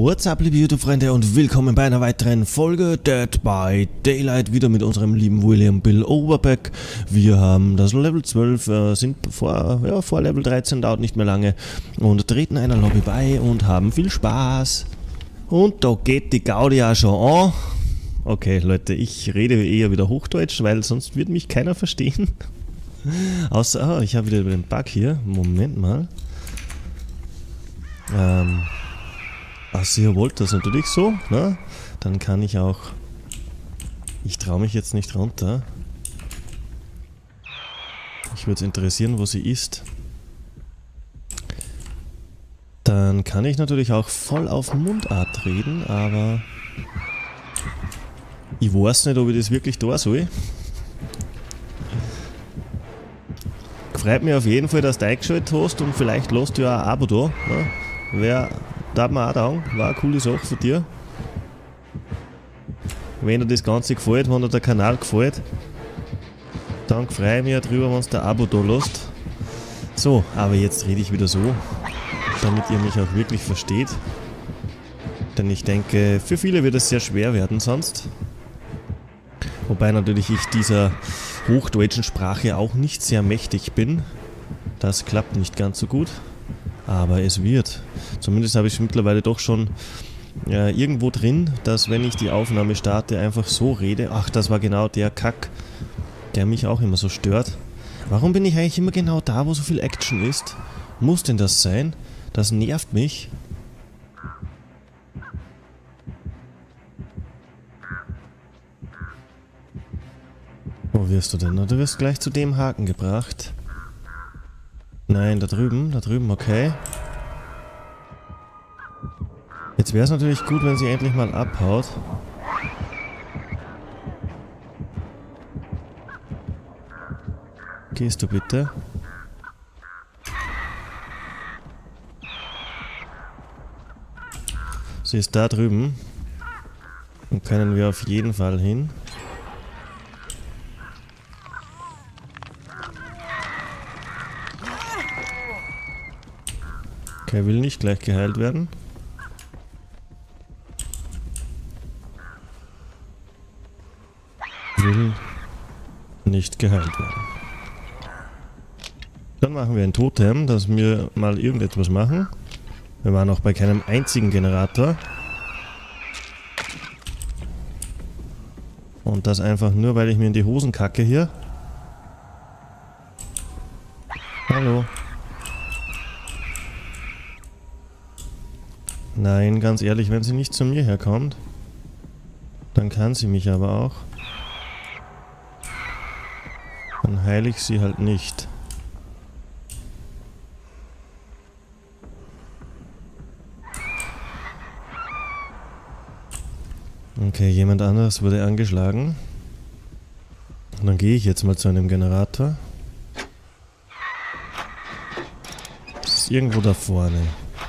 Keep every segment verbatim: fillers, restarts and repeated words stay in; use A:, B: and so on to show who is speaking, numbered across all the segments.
A: What's up, liebe YouTube-Freunde, und willkommen bei einer weiteren Folge Dead by Daylight, wieder mit unserem lieben William Bill Overbeck. Wir haben das Level zwölf, äh, sind vor, ja, vor Level dreizehn, dauert nicht mehr lange, und treten einer Lobby bei und haben viel Spaß. Und da geht die Gaudi auch schon an. Okay, Leute, ich rede eher wieder Hochdeutsch, weil sonst wird mich keiner verstehen. Außer, ah, ich habe wieder den Bug hier. Moment mal. Ähm... Achso, ihr wollt das natürlich so, ne? Dann kann ich auch... Ich traue mich jetzt nicht runter. Ich würde es interessieren, wo sie ist. Dann kann ich natürlich auch voll auf Mundart reden, aber... Ich weiß nicht, ob ich das wirklich da soll. Freut mich auf jeden Fall, dass du eingeschaltet hast und vielleicht lässt du ja ein Abo da. Ne? Wer... Darf man auch sagen, war eine coole Sache für dir. Wenn dir das Ganze gefällt, wenn dir der Kanal gefällt, dann freue ich mich darüber, wenn du ein Abo da lässt. So, aber jetzt rede ich wieder so, damit ihr mich auch wirklich versteht. Denn ich denke, für viele wird es sehr schwer werden sonst. Wobei natürlich ich dieser hochdeutschen Sprache auch nicht sehr mächtig bin. Das klappt nicht ganz so gut. Aber es wird. Zumindest habe ich es mittlerweile doch schon äh, irgendwo drin, dass wenn ich die Aufnahme starte, einfach so rede. Ach, das war genau der Kack, der mich auch immer so stört. Warum bin ich eigentlich immer genau da, wo so viel Action ist? Muss denn das sein? Das nervt mich. Wo wirst du denn? Du wirst gleich zu dem Haken gebracht. Nein, da drüben, da drüben, okay. Jetzt wäre es natürlich gut, wenn sie endlich mal abhaut. Gehst du bitte? Sie ist da drüben. Und können wir auf jeden Fall hin. Okay, will nicht gleich geheilt werden. Will nicht geheilt werden. Dann machen wir ein Totem, dass wir mal irgendetwas machen. Wir waren auch bei keinem einzigen Generator. Und das einfach nur, weil ich mir in die Hosen kacke hier. Hallo. Nein, ganz ehrlich, wenn sie nicht zu mir herkommt, dann kann sie mich aber auch. Dann heile ich sie halt nicht. Okay, jemand anderes wurde angeschlagen. Und dann gehe ich jetzt mal zu einem Generator. Das ist irgendwo da vorne.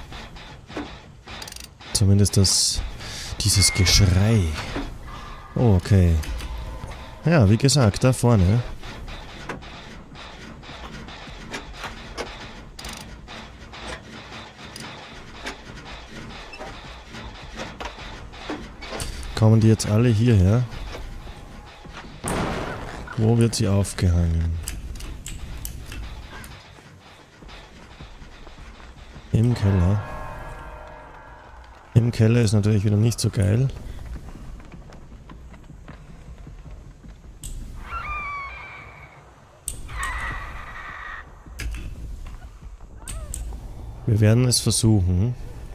A: Zumindest das, dieses Geschrei. Oh, okay. Ja, wie gesagt, da vorne. Kommen die jetzt alle hierher? Wo wird sie aufgehangen? Im Keller. Im Keller ist natürlich wieder nicht so geil. Wir werden es versuchen.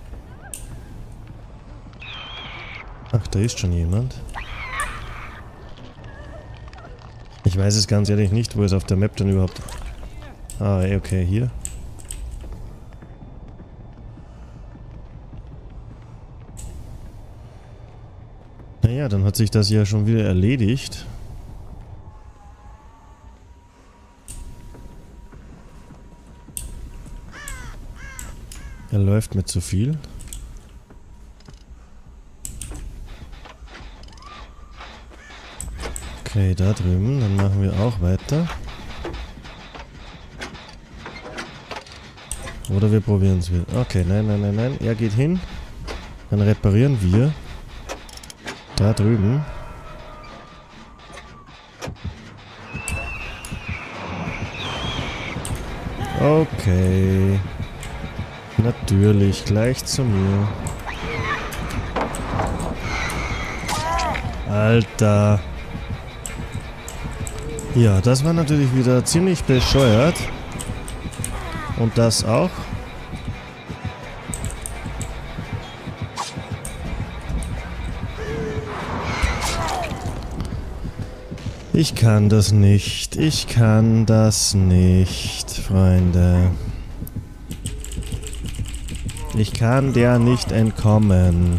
A: Ach, da ist schon jemand. Ich weiß es ganz ehrlich nicht, wo es auf der Map dann überhaupt... Ah, okay, hier. Naja, dann hat sich das ja schon wieder erledigt. Er läuft mit zu viel. Okay, da drüben, dann machen wir auch weiter. Oder wir probieren es wieder. Okay, nein, nein, nein, nein. Er geht hin. Dann reparieren wir da drüben. Okay. Natürlich, gleich zu mir. Alter. Ja, das war natürlich wieder ziemlich bescheuert. Und das auch. Ich kann das nicht. Ich kann das nicht, Freunde. Ich kann der nicht entkommen.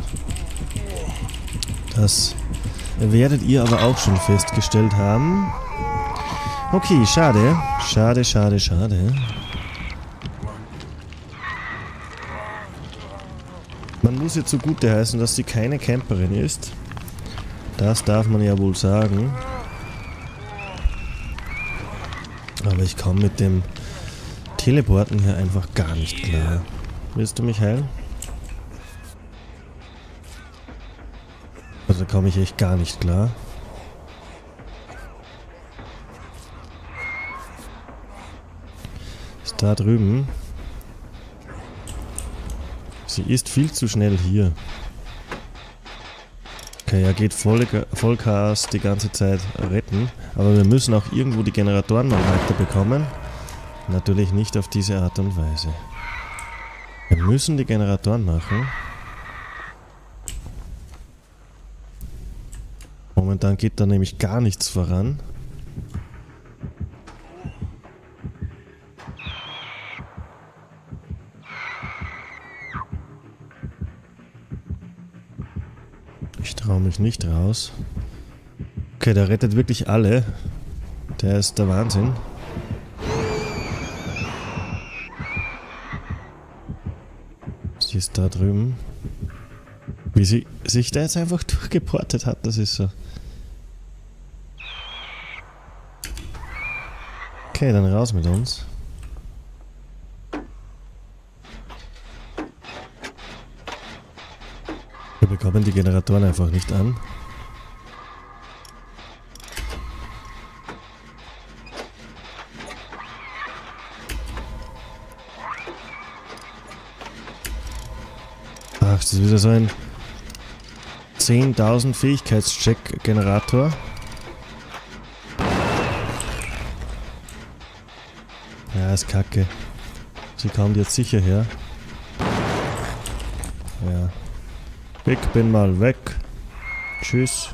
A: Das werdet ihr aber auch schon festgestellt haben. Okay, schade. Schade, schade, schade. Man muss ihr zugute heißen, dass sie keine Camperin ist. Das darf man ja wohl sagen. Aber ich komme mit dem Teleporten hier einfach gar nicht klar. Willst du mich heilen? Also da komme ich echt gar nicht klar. Ist da drüben. Sie ist viel zu schnell hier. Okay, er geht voll, voll Chaos die ganze Zeit retten. Aber wir müssen auch irgendwo die Generatoren mal weiterbekommen. Natürlich nicht auf diese Art und Weise. Wir müssen die Generatoren machen. Momentan geht da nämlich gar nichts voran. Ich traue mich nicht raus. Okay, der rettet wirklich alle. Der ist der Wahnsinn. Sie ist da drüben. Wie sie sich da jetzt einfach durchgeportet hat, das ist so. Okay, dann raus mit uns. Wir bekommen die Generatoren einfach nicht an. Ach, das ist wieder so ein zehntausend Fähigkeitscheck-Generator. Ja, ist kacke. Sie kommt jetzt sicher her. Ja. Ich bin mal weg. Tschüss.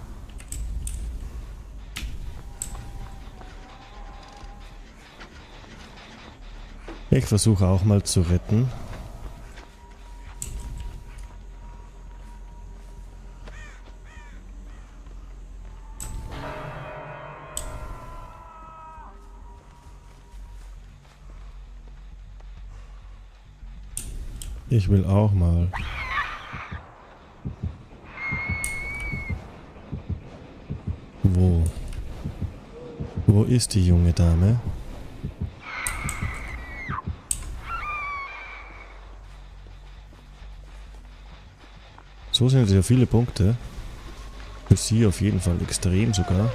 A: Ich versuche auch mal zu retten. Ich will auch mal. Wo? Wo ist die junge Dame? So sind ja viele Punkte. Für sie auf jeden Fall extrem sogar.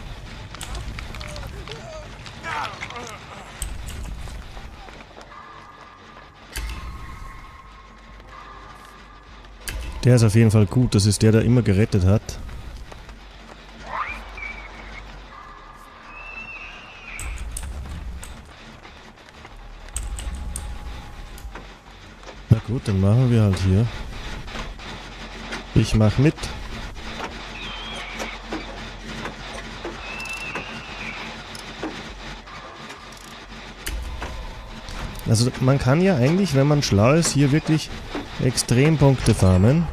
A: Der ist auf jeden Fall gut, das ist der, der immer gerettet hat. Na gut, dann machen wir halt hier. Ich mach mit. Also man kann ja eigentlich, wenn man schlau ist, hier wirklich extrem Punkte farmen.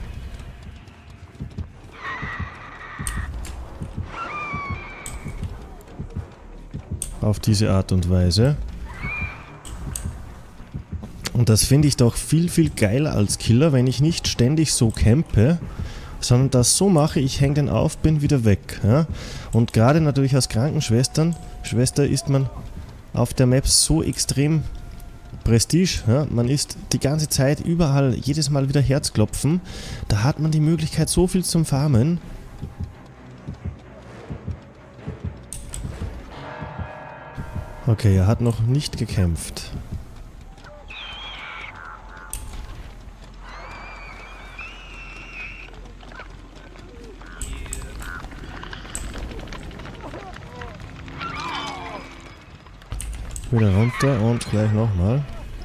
A: Auf diese Art und Weise. Und das finde ich doch viel, viel geiler als Killer, wenn ich nicht ständig so campe, sondern das so mache, ich hänge den auf, bin wieder weg. Ja? Und gerade natürlich als Krankenschwestern, Schwester ist man auf der Map so extrem Prestige, ja, man ist die ganze Zeit überall, jedes Mal wieder Herzklopfen. Da hat man die Möglichkeit, so viel zum Farmen. Okay, er hat noch nicht gekämpft. Wieder runter und gleich nochmal.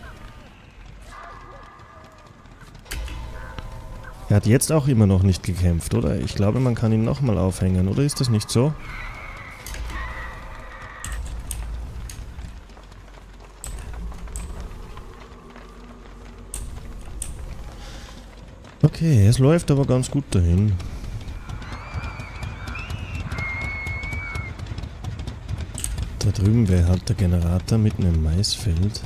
A: Er hat jetzt auch immer noch nicht gekämpft, oder? Ich glaube, man kann ihn nochmal aufhängen, oder ist das nicht so? Okay, es läuft aber ganz gut dahin. Da drüben wäre halt der Generator mitten im Maisfeld.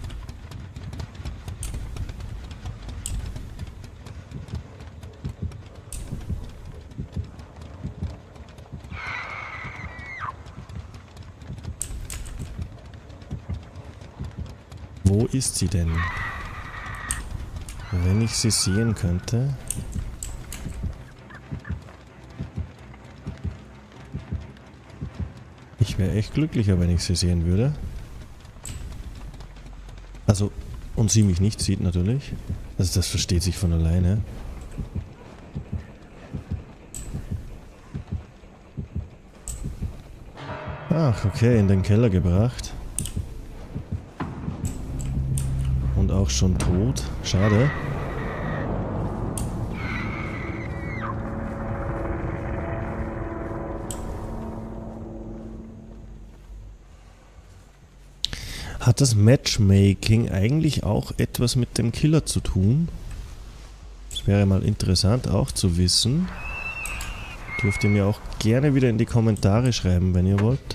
A: Wo ist sie denn? Wenn ich sie sehen könnte. Ich wäre echt glücklicher, wenn ich sie sehen würde. Also, und sie mich nicht sieht natürlich. Also das versteht sich von alleine. Ach, okay, in den Keller gebracht. Und auch schon tot. Schade. Hat das Matchmaking eigentlich auch etwas mit dem Killer zu tun? Das wäre mal interessant auch zu wissen. Dürft ihr mir auch gerne wieder in die Kommentare schreiben, wenn ihr wollt.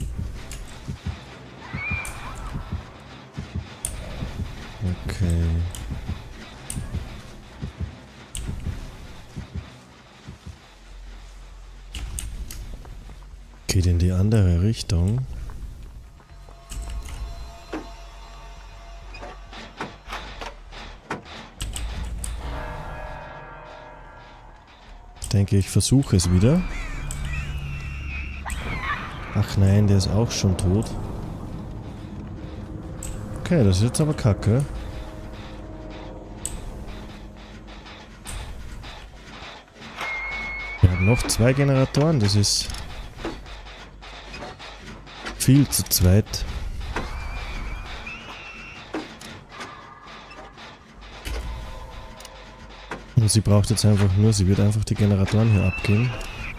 A: Okay. Geht in die andere Richtung. Ich denke, ich versuche es wieder. Ach nein, der ist auch schon tot. Okay, das ist jetzt aber kacke. Wir haben noch zwei Generatoren, das ist viel zu zweit. Und sie braucht jetzt einfach nur, sie wird einfach die Generatoren hier abgehen.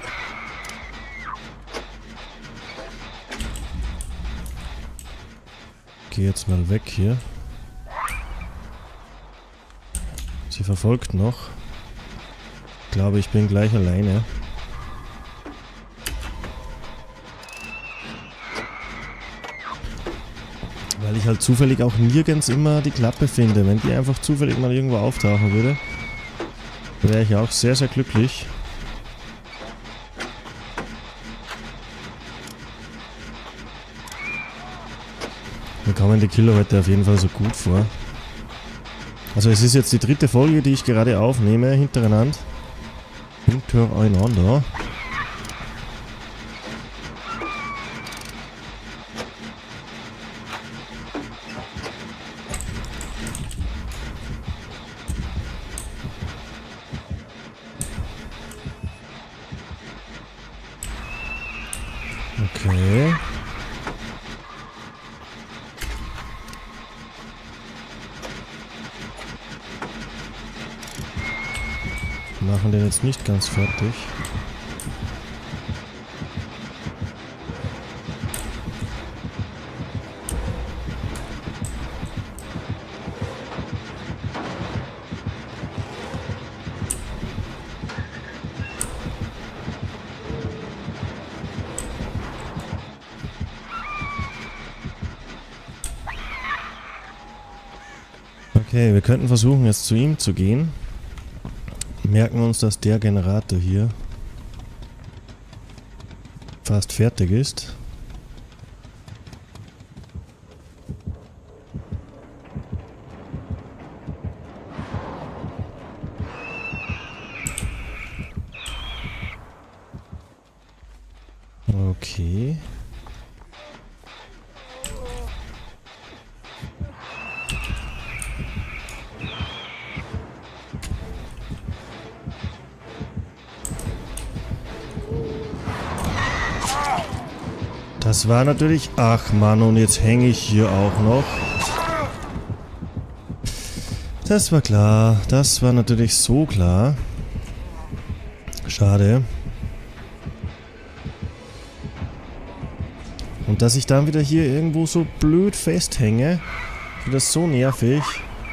A: Geh jetzt mal weg hier. Sie verfolgt noch. Ich glaube, ich bin gleich alleine. Weil ich halt zufällig auch nirgends immer die Klappe finde. Wenn die einfach zufällig mal irgendwo auftauchen würde, wäre ich auch sehr, sehr glücklich. Mir kommen die Killer heute auf jeden Fall so gut vor. Also es ist jetzt die dritte Folge, die ich gerade aufnehme, hintereinander. Hintereinander. Okay. Wir machen den jetzt nicht ganz fertig. Okay, wir könnten versuchen, jetzt zu ihm zu gehen. Merken uns, dass der Generator hier fast fertig ist. Okay. Das war natürlich... Ach Mann, und jetzt hänge ich hier auch noch. Das war klar. Das war natürlich so klar. Schade. Und dass ich dann wieder hier irgendwo so blöd festhänge. Das ist so nervig.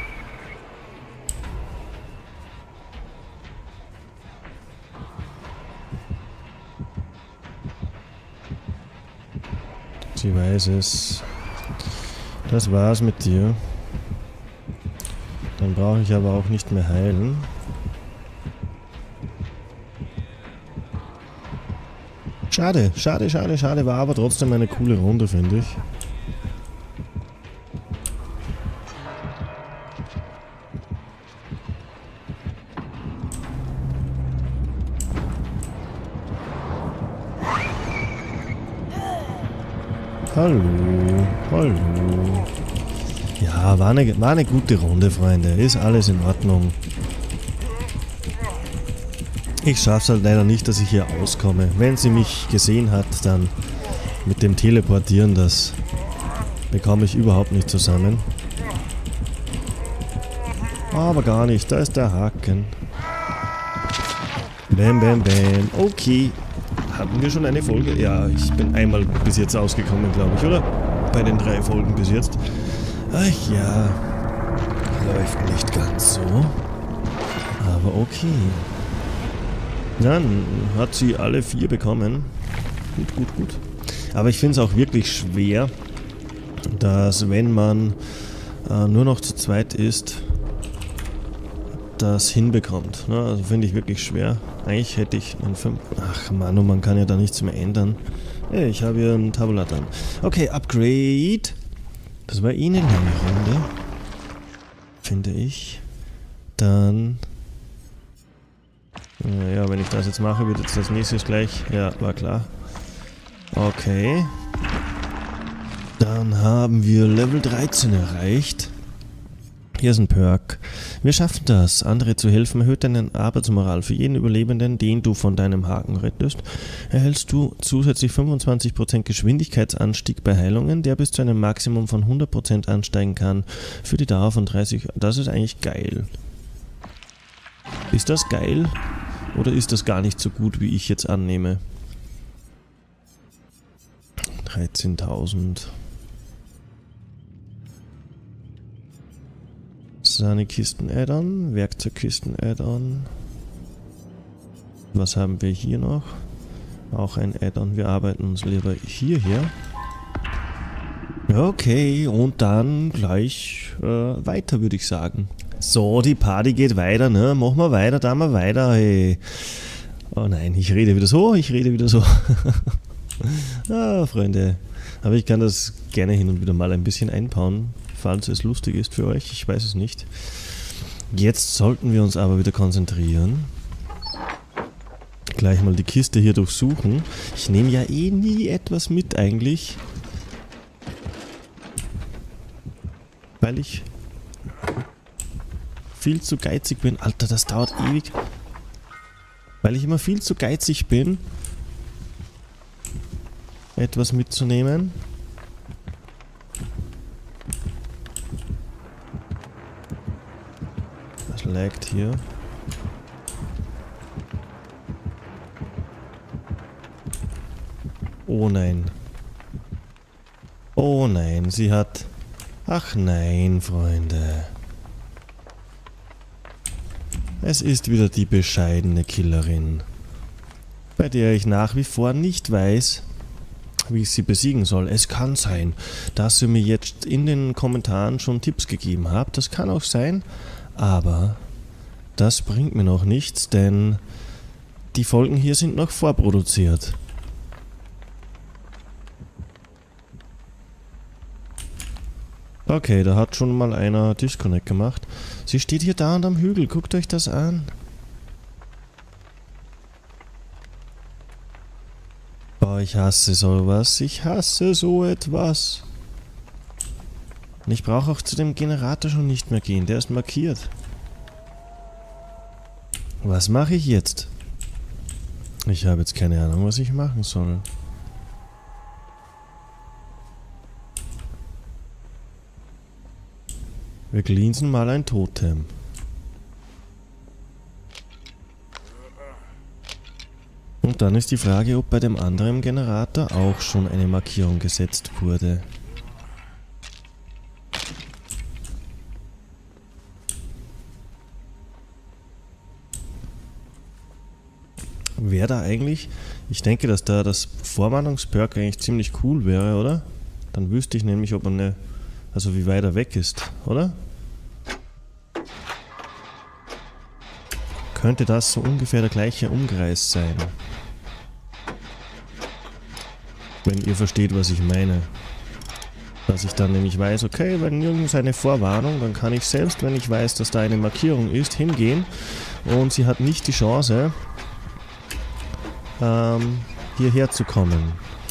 A: Sie weiß es. Das war's mit dir. Dann brauche ich aber auch nicht mehr heilen. Schade, schade, schade, schade. War aber trotzdem eine coole Runde, finde ich. Hallo, hallo. Ja, war eine, war eine gute Runde, Freunde. Ist alles in Ordnung. Ich schaff's halt leider nicht, dass ich hier auskomme. Wenn sie mich gesehen hat, dann mit dem Teleportieren, das bekomme ich überhaupt nicht zusammen. Aber gar nicht, da ist der Haken. Bam, bam, bam. Okay. Hatten wir schon eine Folge? Ja, ich bin einmal bis jetzt ausgekommen, glaube ich, oder? Bei den drei Folgen bis jetzt. Ach ja, läuft nicht ganz so. Aber okay. Dann hat sie alle vier bekommen. Gut, gut, gut. Aber ich finde es auch wirklich schwer, dass wenn man äh, nur noch zu zweit ist, das hinbekommt. Ne? Also finde ich wirklich schwer. Eigentlich hätte ich einen fünf... Ach Mann, man kann ja da nichts mehr ändern. Hey, ich habe hier einen Tabulator. Okay, Upgrade. Das war eh eine lange Runde. Finde ich. Dann... Ja, wenn ich das jetzt mache, wird jetzt das nächste gleich... Ja, war klar. Okay. Dann haben wir Level dreizehn erreicht. Hier ist ein Perk. Wir schaffen das. Andere zu helfen erhöht deine Arbeitsmoral. Für jeden Überlebenden, den du von deinem Haken rettest, erhältst du zusätzlich fünfundzwanzig Prozent Geschwindigkeitsanstieg bei Heilungen, der bis zu einem Maximum von hundert Prozent ansteigen kann für die Dauer von dreißig... Das ist eigentlich geil. Ist das geil? Oder ist das gar nicht so gut, wie ich jetzt annehme? dreizehntausend... Sahne-Kisten-Add-on, Werkzeugkisten-Add-on. Was haben wir hier noch? Auch ein Add-on. Wir arbeiten uns lieber hier hier. Okay, und dann gleich äh, weiter, würde ich sagen. So, die Party geht weiter, ne? Machen wir weiter, da mal weiter, hey. Oh nein, ich rede wieder so, ich rede wieder so. Ah, Freunde. Aber ich kann das gerne hin und wieder mal ein bisschen einbauen, falls es lustig ist für euch. Ich weiß es nicht. Jetzt sollten wir uns aber wieder konzentrieren. Gleich mal die Kiste hier durchsuchen. Ich nehme ja eh nie etwas mit eigentlich. Weil ich viel zu geizig bin. Alter, das dauert ewig. Weil ich immer viel zu geizig bin, etwas mitzunehmen. Das laggt hier. Oh nein. Oh nein, sie hat... Ach nein, Freunde. Es ist wieder die bescheidene Killerin, bei der ich nach wie vor nicht weiß, wie ich sie besiegen soll. Es kann sein, dass ihr mir jetzt in den Kommentaren schon Tipps gegeben habt. Das kann auch sein, aber das bringt mir noch nichts, denn die Folgen hier sind noch vorproduziert. Okay, da hat schon mal einer Disconnect gemacht. Sie steht hier da und am Hügel. Guckt euch das an. Oh, ich hasse sowas. Ich hasse so etwas. Und ich brauche auch zu dem Generator schon nicht mehr gehen. Der ist markiert. Was mache ich jetzt? Ich habe jetzt keine Ahnung, was ich machen soll. Wir glinsen mal ein Totem. Und dann ist die Frage, ob bei dem anderen Generator auch schon eine Markierung gesetzt wurde. Wäre da eigentlich... Ich denke, dass da das Vorwarnungsperk eigentlich ziemlich cool wäre, oder? Dann wüsste ich nämlich, ob man eine... Also wie weit er weg ist, oder? Könnte das so ungefähr der gleiche Umkreis sein? Wenn ihr versteht, was ich meine. Dass ich dann nämlich weiß, okay, wenn nirgends eine Vorwarnung, dann kann ich selbst, wenn ich weiß, dass da eine Markierung ist, hingehen und sie hat nicht die Chance, ähm, hierher zu kommen.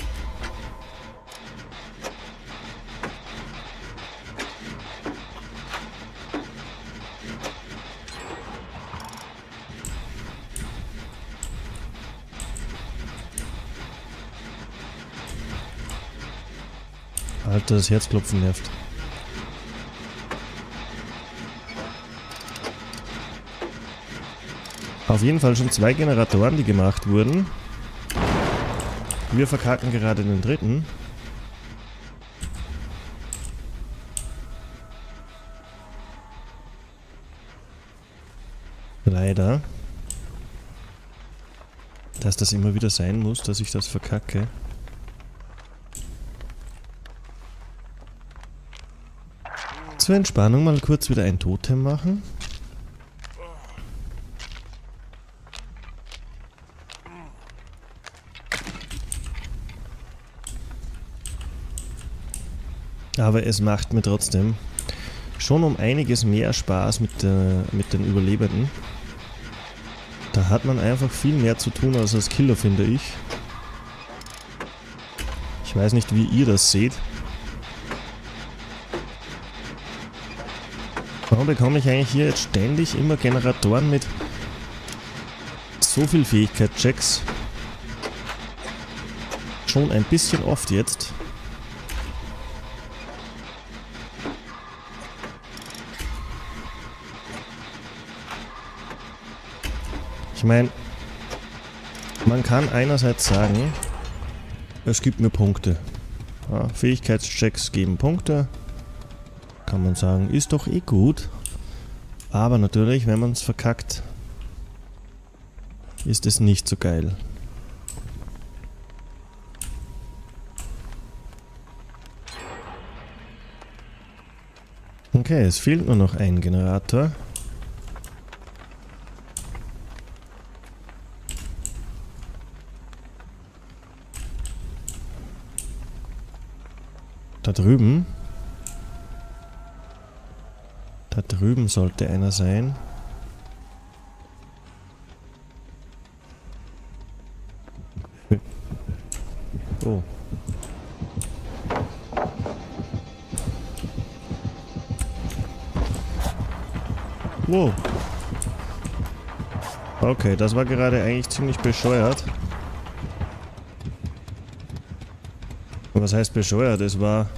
A: Alter, das Herzklopfen nervt. Auf jeden Fall schon zwei Generatoren, die gemacht wurden. Wir verkacken gerade den dritten. Leider. Dass das immer wieder sein muss, dass ich das verkacke. Zur Entspannung mal kurz wieder ein Totem machen. Aber es macht mir trotzdem schon um einiges mehr Spaß mit, der, mit den Überlebenden. Da hat man einfach viel mehr zu tun als als Killer, finde ich. Ich weiß nicht, wie ihr das seht. Warum bekomme ich eigentlich hier jetzt ständig immer Generatoren mit so viel Fähigkeitschecks? Schon ein bisschen oft jetzt. Ich meine, man kann einerseits sagen, es gibt mir Punkte. Ja, Fähigkeitschecks geben Punkte. Kann man sagen, ist doch eh gut. Aber natürlich, wenn man es verkackt, ist es nicht so geil. Okay, es fehlt nur noch ein Generator. Da drüben. Da drüben sollte einer sein. Oh. Wow. Okay, das war gerade eigentlich ziemlich bescheuert. Was heißt bescheuert? Es war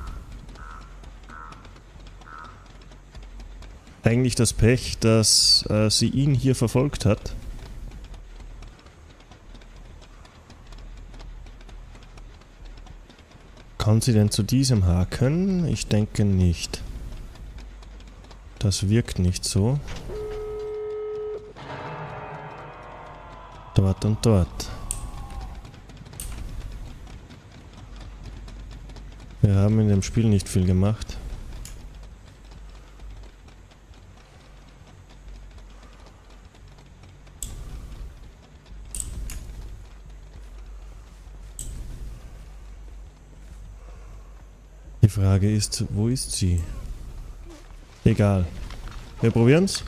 A: eigentlich das Pech, dass äh, sie ihn hier verfolgt hat. Kann sie denn zu diesem haken? Ich denke nicht. Das wirkt nicht so. Dort und dort. Wir haben in dem Spiel nicht viel gemacht. Die Frage ist, wo ist sie? Egal. Wir probieren's.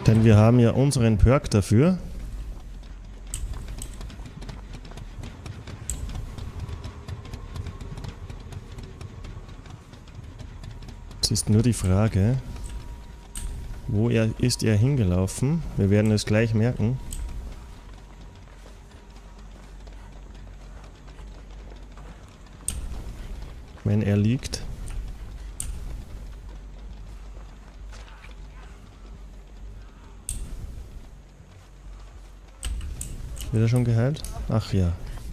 A: Denn wir haben ja unseren Perk dafür. Es ist nur die Frage, wo er ist er hingelaufen? Wir werden es gleich merken. Wenn er liegt. Wird er schon geheilt? Ach ja.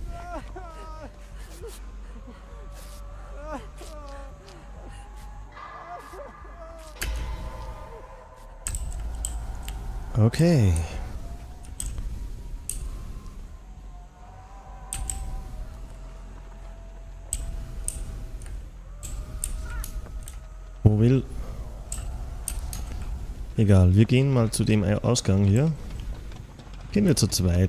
A: Okay. Wo will... Egal, wir gehen mal zu dem Ausgang hier. Gehen wir zu zweit.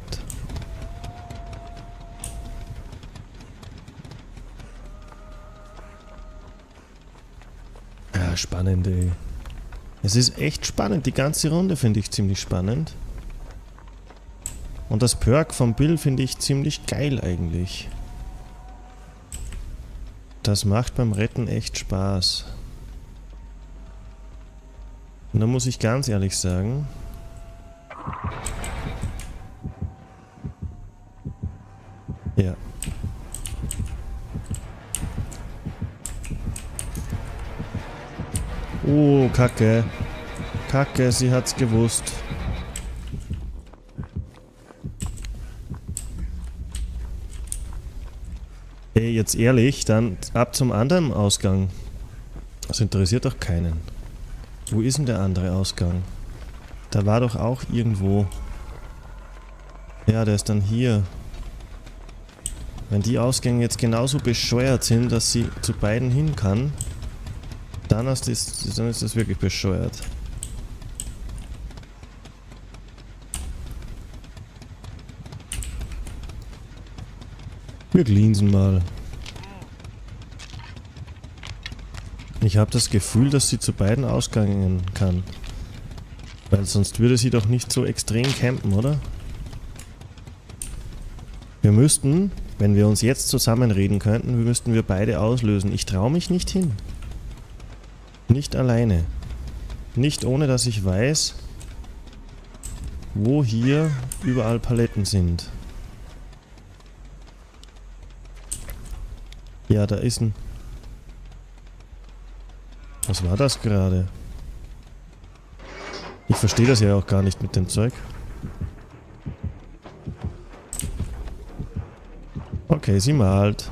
A: Ja, spannend, ey. Es ist echt spannend. Die ganze Runde finde ich ziemlich spannend. Und das Perk von Bill finde ich ziemlich geil eigentlich. Das macht beim Retten echt Spaß. Und da muss ich ganz ehrlich sagen... Ja. Oh, Kacke. Kacke, sie hat's gewusst. Ey, jetzt ehrlich, dann ab zum anderen Ausgang. Das interessiert doch keinen. Wo ist denn der andere Ausgang? Da war doch auch irgendwo... Ja, der ist dann hier. Wenn die Ausgänge jetzt genauso bescheuert sind, dass sie zu beiden hin kann, dann ist das, dann ist das wirklich bescheuert. Wir glinsen mal. Ich habe das Gefühl, dass sie zu beiden Ausgängen kann. Weil sonst würde sie doch nicht so extrem campen, oder? Wir müssten, wenn wir uns jetzt zusammenreden könnten, müssten wir beide auslösen. Ich traue mich nicht hin. Nicht alleine. Nicht ohne, dass ich weiß, wo hier überall Paletten sind. Ja, da ist ein... Was war das gerade? Ich verstehe das ja auch gar nicht mit dem Zeug. Okay, sie malt.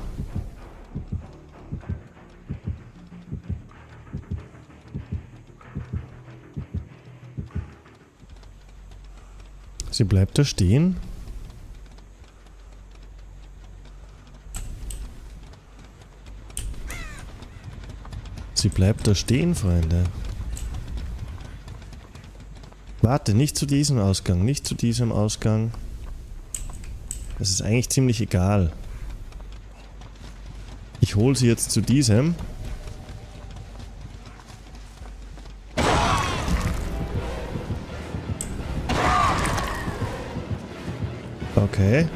A: Sie bleibt da stehen. Sie bleibt da stehen, Freunde. Warte, nicht zu diesem Ausgang, nicht zu diesem Ausgang. Das ist eigentlich ziemlich egal. Ich hole sie jetzt zu diesem. Okay.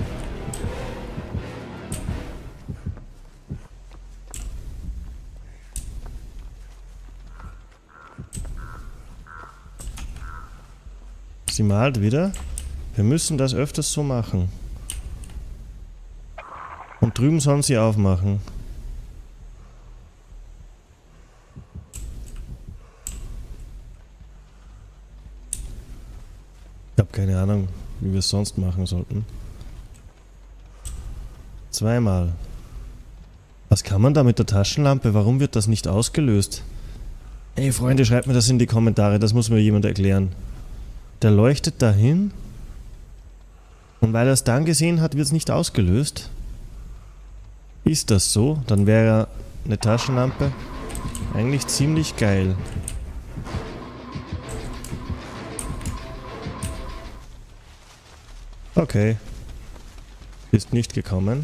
A: Sie malt wieder. Wir müssen das öfters so machen. Und drüben sollen sie aufmachen. Ich habe keine Ahnung, wie wir es sonst machen sollten. Zweimal. Was kann man da mit der Taschenlampe? Warum wird das nicht ausgelöst? Ey Freunde, schreibt mir das in die Kommentare, das muss mir jemand erklären. Der leuchtet dahin und weil er es dann gesehen hat, wird es nicht ausgelöst. Ist das so? Dann wäre eine Taschenlampe eigentlich ziemlich geil. Okay. Ist nicht gekommen.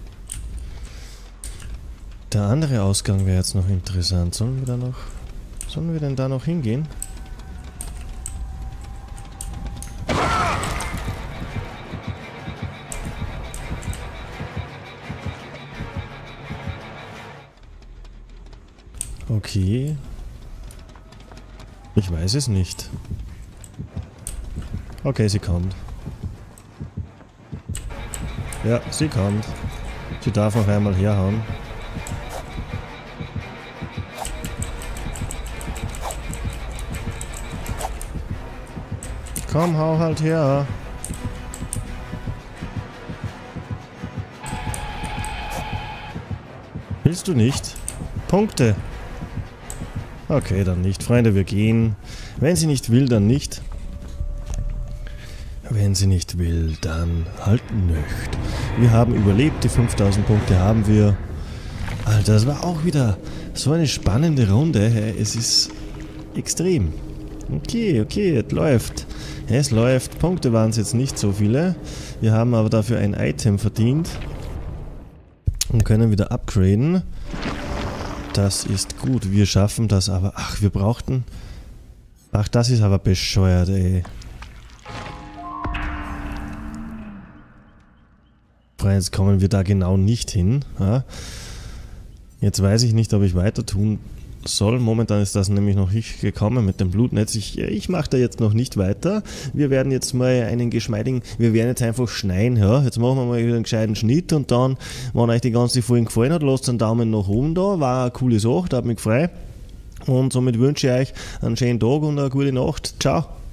A: Der andere Ausgang wäre jetzt noch interessant. Sollen wir da noch... Sollen wir denn da noch hingehen? Okay. Ich weiß es nicht. Okay, sie kommt. Ja, sie kommt. Sie darf noch einmal herhauen. Komm, hau halt her. Willst du nicht? Punkte. Okay, dann nicht. Freunde, wir gehen. Wenn sie nicht will, dann nicht. Wenn sie nicht will, dann halt nicht. Wir haben überlebt, die fünftausend Punkte haben wir. Alter, das war auch wieder so eine spannende Runde. Es ist extrem. Okay, okay, es läuft. Es läuft. Punkte waren es jetzt nicht so viele. Wir haben aber dafür ein Item verdient. Und können wieder upgraden. Das ist gut. Wir schaffen das aber. Ach, wir brauchten... Ach, das ist aber bescheuert, ey. Jetzt kommen wir da genau nicht hin. Ja. Jetzt weiß ich nicht, ob ich weiter tun soll. Momentan ist das nämlich noch nicht gekommen mit dem Blutnetz. Ich, ich mache da jetzt noch nicht weiter. Wir werden jetzt mal einen geschmeidigen, wir werden jetzt einfach schneiden. Ja. Jetzt machen wir mal einen gescheiten Schnitt und dann, wenn euch die ganze Folge gefallen hat, lasst einen Daumen nach oben da. War eine coole Sache, da hat mich gefreut. Und somit wünsche ich euch einen schönen Tag und eine gute Nacht. Ciao.